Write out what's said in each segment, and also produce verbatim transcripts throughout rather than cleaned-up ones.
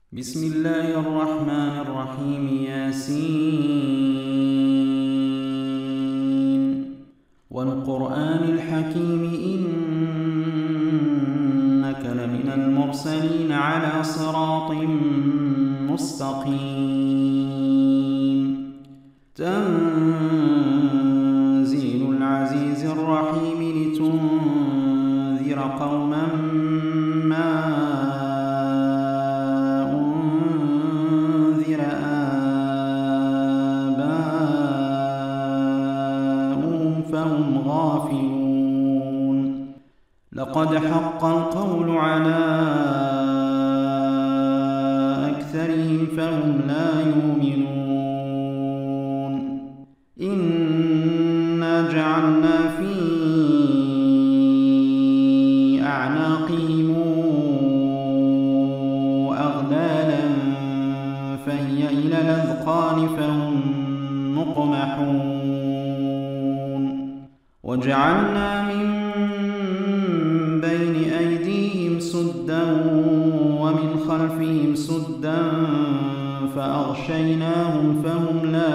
بسم الله الرحمن الرحيم. ياسين والقرآن الحكيم إنك لمن المرسلين على صراط مستقيم. تنزيل العزيز الرحيم لتنذر قوما ما أنذر آباؤهم فهم غافلون. لقد حق القول على أكثرهم فهم لا يؤمنون. إنا جعلنا في أعناقهم أغلالا فهي إلى الأذقان فهم مقمحون. وجعلنا من بين أيديهم سدا ومن خلفهم سدا فأغشيناهم فهم لا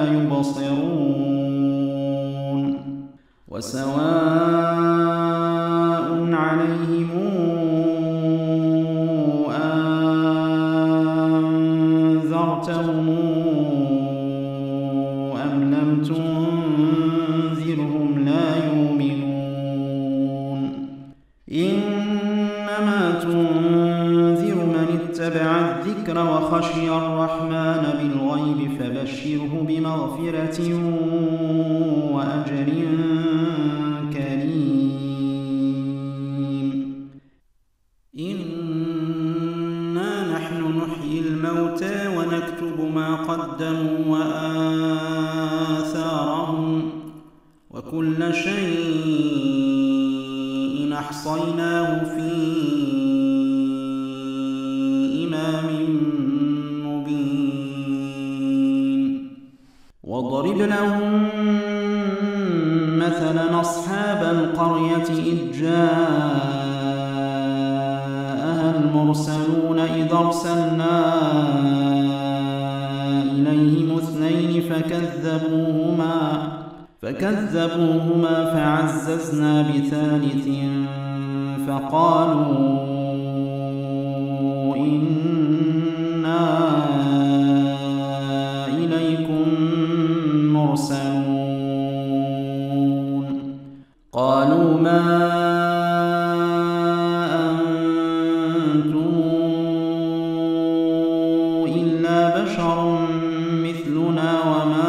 يبصرون. وسواء عليهم أنذرتهم أم لم تنذرهم لا يؤمنون. إنما تنذر من اتبع الذكر وخشي الرحمن بالغيب فبشره بمغفرة وأجر كريم. إنا نحن نحيي الموتى ونكتب ما قدموا وآثارهم وكل شيء أحصيناه في إمام مبين. واضرب لهم مثلا أصحاب القرية إذ جاءها المرسلون إذ أرسلنا إليهم اثنين فكذبوهما فكذبوهما فعززنا بثالث فقالوا إنا إليكم مرسلون. قالوا ما أنتم إلا بشر مثلنا وما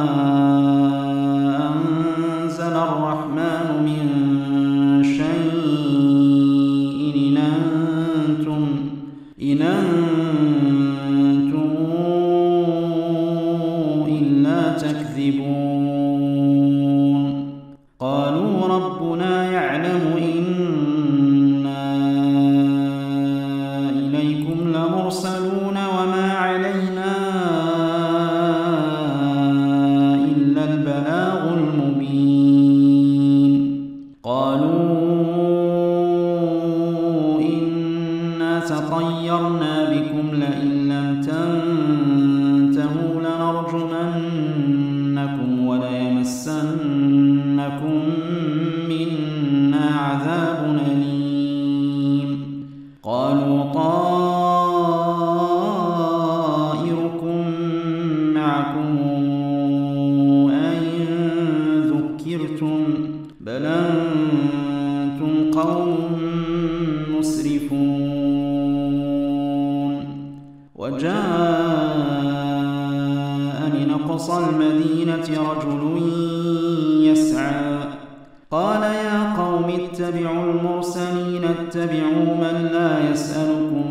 أنزل الرحمن من شيء إن أنتم إن أنتم إلا تكذبون. قالوا ربنا يعلم إنا إليكم لمرسلون وما علينا إلا البلاغ المبين. قالوا إنا تطيرنا بكم لئن لم تنتهوا لنرجمنكم وليمسنكم منا عذاب أليم. قالوا طائركم معكم أئن ذكرتم بل أنتم قوم مسرفون. وجاء من أقصى المدينة رجل يسعى قال يا قوم اتبعوا المرسلين اتبعوا من لا يسألكم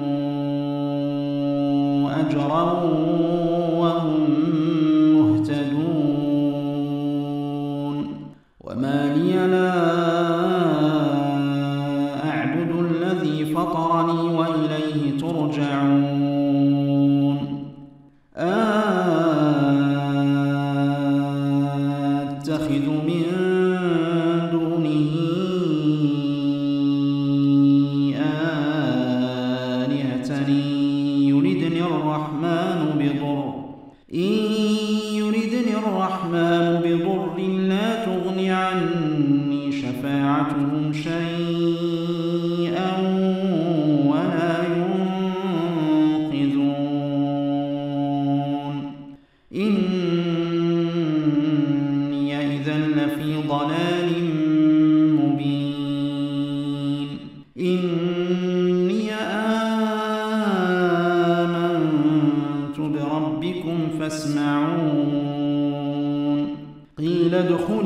أجرا وهم مهتدون. وما لي لا أعبد الذي فطرني وإليه ترجعون. أتخذ من دونه آلهة شيئا ولا ينقذون إني إذا لفي ضلال مبين إني آمنت بربكم فاسمعون قيل ادخل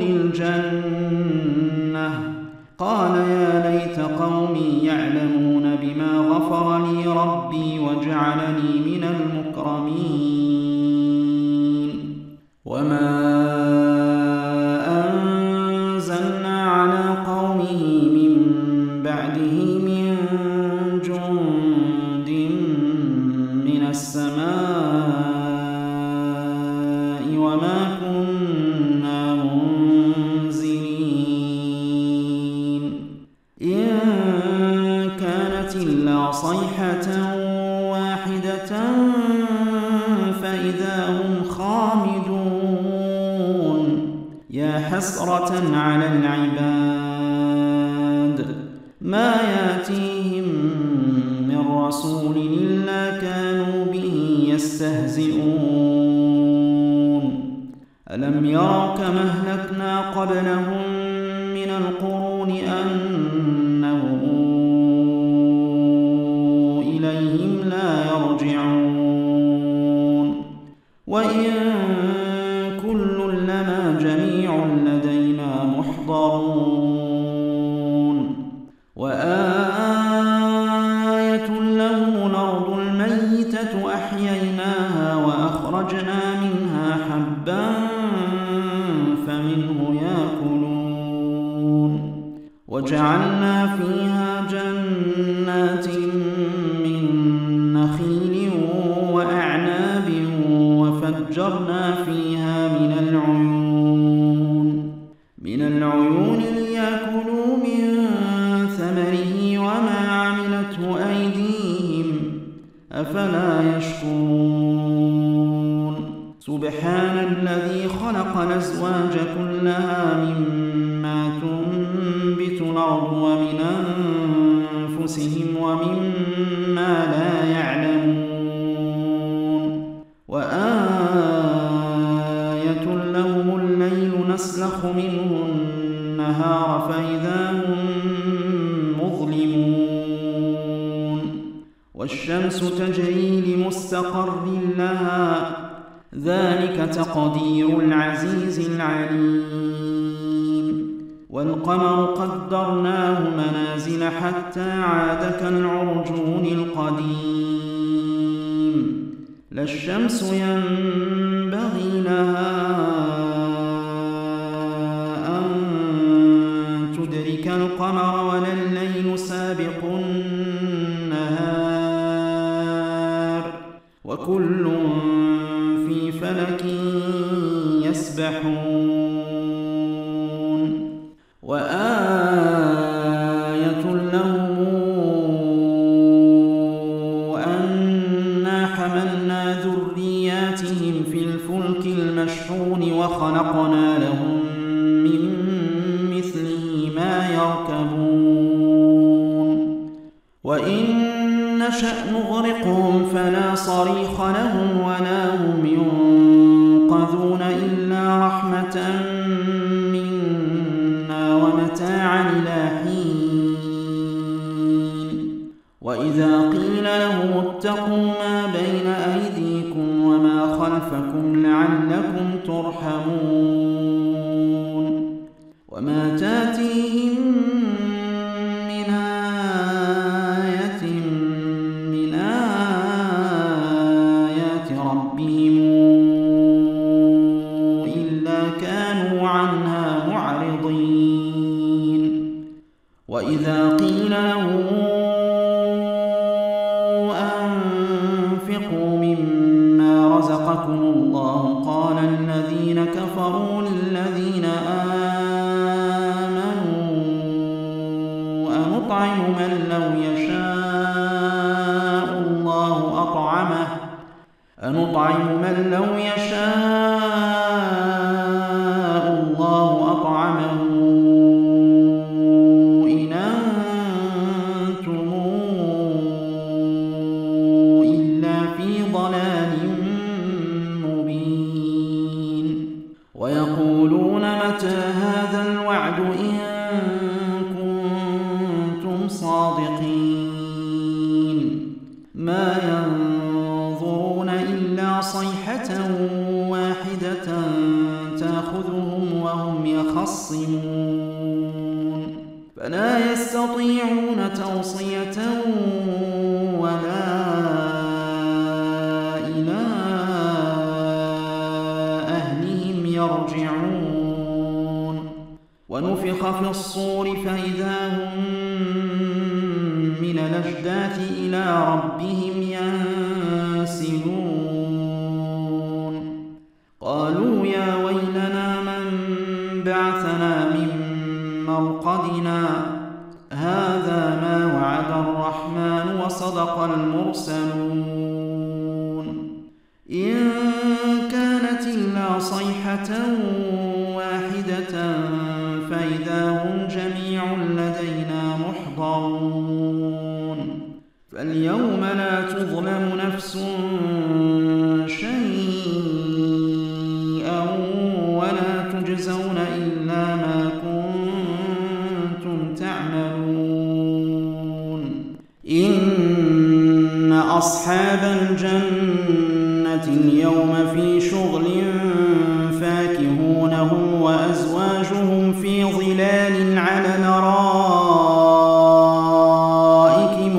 الجنة قال يا ليت قومي يعلمون بما غفر لي ربي وجعلني من المكرمين وما أنزلنا على قومه من بعده من جند من السماء وما كنا منزلين إن كانت إلا صيحة واحدة فإذا هم خامدون يا حسرة على العباد ما ياتيهم من رسول إلا كانوا به يستهزئون ألم يروا كما أهلكنا قبلهم من القرون أنهم إليهم لا يرجعون وإن كل لما جميع لدينا محضرون وآية لهم الأرض الميتة أحييناها وأخرجنا منها حبا فمنه يأكلون وجعلنا فيها جنات من نخيل وأعناب وفجرنا فيها من العيون من العيون ليأكلوا من ثمره وما عملته أيديهم أفلا يشكرون سبحان الذي خلق الأزواج كلها مما تنبت الأرض ومن أنفسهم ومما لا يعلمون وآية لهم الليل نسلخ منه النهار فإذا هم مظلمون والشمس تجري لمستقر لها ذلك تقدير العزيز العليم والقمر قدرناه منازل حتى عاد كالعرجون القديم لا الشمس ينبغي لها أن تدرك القمر ولا الليل سابق النهار وكل في فلك يسبحون وآية لهم أنا حملنا ذرياتهم في الفلك المشحون وخلقنا لهم من مثله ما يركبون وإن نشأ نغرقهم فلا صريخ لهم ولا هم ينقذون إلا رحمة منا ومتاعا إلى حين وإذا قيل لهم اتقوا ما بين أيديكم وما خلفكم لعلكم ترحمون وما تاتيهم من آية من آيات ربهم إلا كانوا عنها معرضين وإذا قيل لهم أنفقوا مما رزقكم الله قال الذين كفروا للذين آمنوا أنطعم من لو يشاء الله أطعمه أنطعم من لو يشاء الله أطعمه إن إن كنتم صادقين ما ينظرون إلا صيحة واحدة تأخذهم وهم يخصمون فلا يستطيعون توصية ولا إلى أهلهم يرجعون ونفخ في الصور فإذا هم من الأجداث إلى ربهم ينسلون قالوا يا ويلنا من بعثنا من مرقدنا هذا ما وعد الرحمن وصدق المرسلون إن كانت إلا صيحة واحدة فإذا هم جميع لدينا محضرون فاليوم لا تظلم نفس شيئا ولا تجزون إلا ما كنتم تعملون إن أصحاب الجنة اليوم في شغل فاكهون هم وأزواجهم في ظلال على الأرائك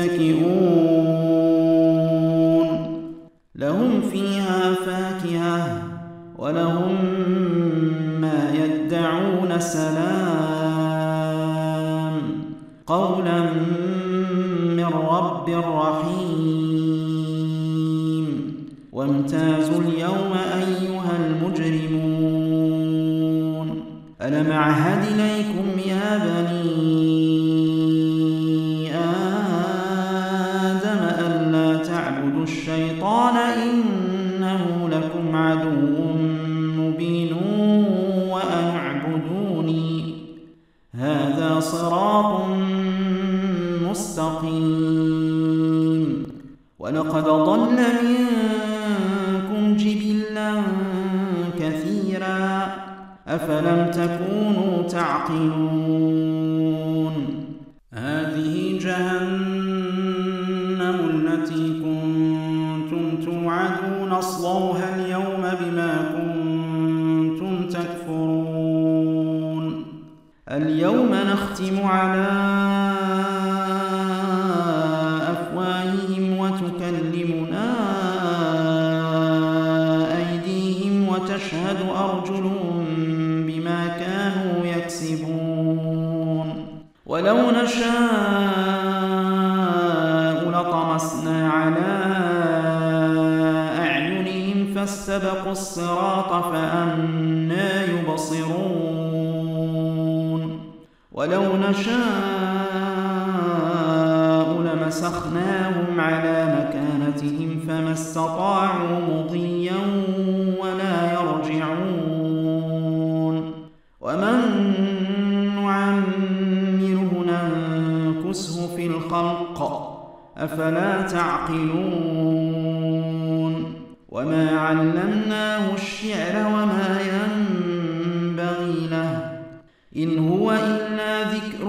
متكئون لهم فيها فاكهة ولهم ما يدعون سلام قولا من رب رحيم وامتازوا اليوم أيها المجرمون ألم أعهد إليكم يا بني آدم ألا تعبدوا الشيطان إنه لكم عدو مبين وأن اعبدوني هذا صراط مستقيم ولقد ضل منكم جبلا كثيرا أفلم تكونوا تعقلون هذه جهنم التي كنتم توعدون اصلوها اليوم بما كنتم تكفرون اليوم نختم على أفواههم وتكلمنا أيديهم وتشهد أرجلهم بما كانوا يكسبون ولو نشاء لطمسنا على أعينهم فاستبقوا الصراط فأنى يبصرون ولو نشاء لمسخناهم على مكانتهم فما استطاعوا مضيا ولا يرجعون ومن نعمره ننكسه في الخلق أفلا تعقلون وما علمناه الشعر وما ينبغي له إن هو إلا ذكر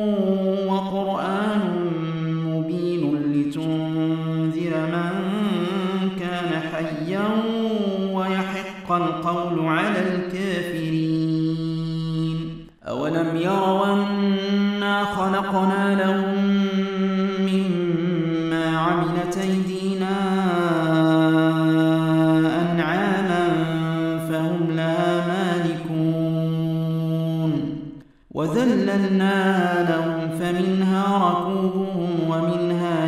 وقرآن مبين لتنذر من كان حيا ويحق القول على الكافرين أولم يروا أنا خلقنا لهم مما عملت أيدينا أنعاما فهم لها مالكون وذللناها لهم فمنها ركوبهم ومنها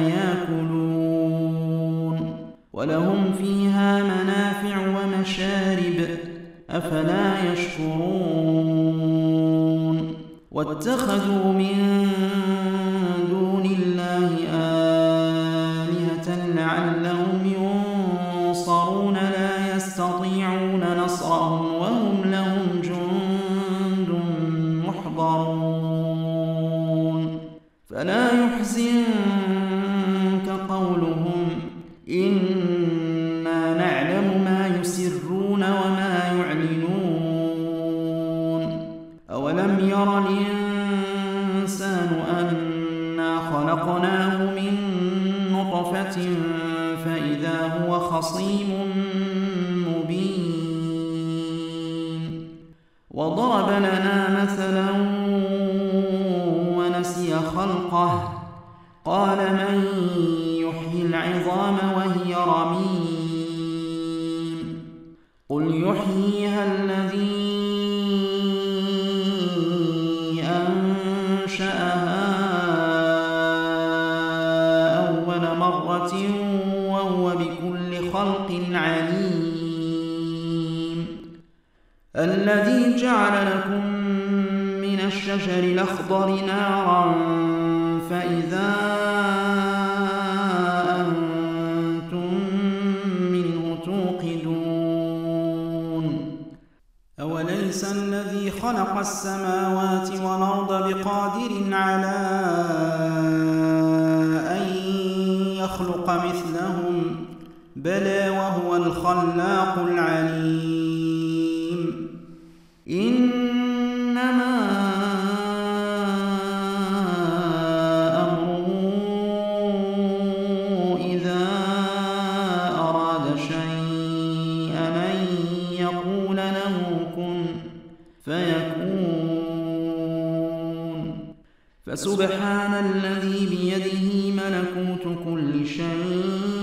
يأكلون ولهم فيها منافع ومشارب أفلا يشكرون واتخذوا من دون الله آلهة لعلهم ينصرون لا يستطيعون نصرهم وهم لهم جند محضرون فلا يحزنك قولهم إنا نعلم ما يسرون وما يعلنون أولم ير الإنسان أنا خلقناه من نطفة فإذا هو خصيم مبين وضرب لنا مثلا ونسي خلقه قال من يحيي العظام وهي رميم قل يحييها الذي أنشأها أول مرة وهو بكل خلق عليم الذي جعل لكم من الشجر الأخضر نارا فإذا أنتم منه توقدون أوليس الذي خلق السماوات والأرض بقادر على أن يخلق مثلهم بلى وهو الخلاق العليم إنما أمره إذا أراد شيئا أن يقول له كن فيكون فسبحان الذي بيده ملكوت كل شيء